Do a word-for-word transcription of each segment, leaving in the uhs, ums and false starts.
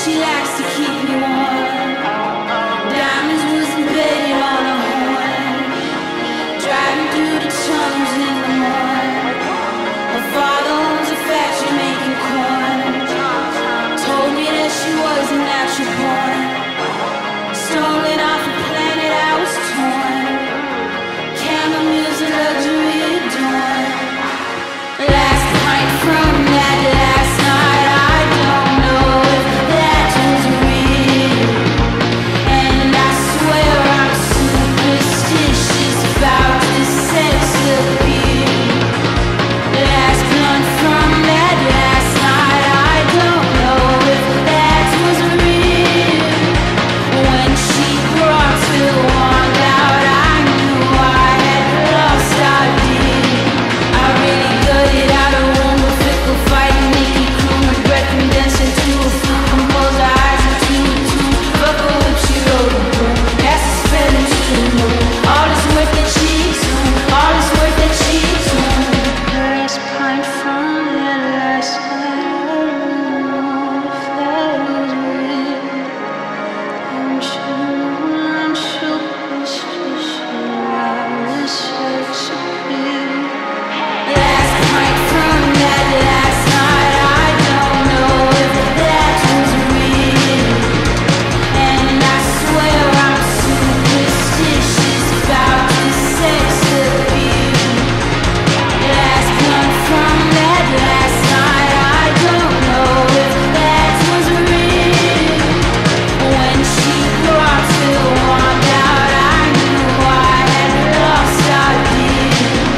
She likes to keep me warm. Diamonds was embedded on a horn. Driving through the tunnels in the morning. Her father owns a factory making corn. Told me that she was a natural born. Stolen off a planet I was torn. Camomile's a luxury adorned. Last pint from that last night, I don't know if that was real. And I swear I'm superstitious about this sex appeal. Last blunt from that last night, I don't know if that was real. When she brought the wand out, I knew I had lost idea. I really gutted out a womb of fickle fighting, Nikki Kroon, regret condensed into a fool, composed her eyes into a tube. Fuck her whip, she wrote a boom. That's a spelling stream. All is worth that she's on. All is worth that she's on. Last pint from that last night, I don't know if that was real. I'm sure I'm superstitious about this sex appeal. Last night from that last night, I don't know if that was real. And I swear I'm superstitious about this sex appeal. Last blunt from that last night, I don't know if that was real. When she brought the wand out, I knew I had lost idea.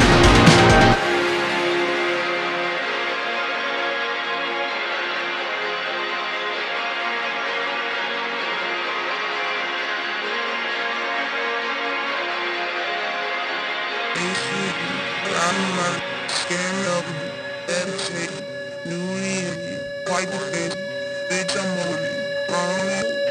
I'm not scared of me. That's it. New Year, white defense. Bitch, I'm on it. Wrong.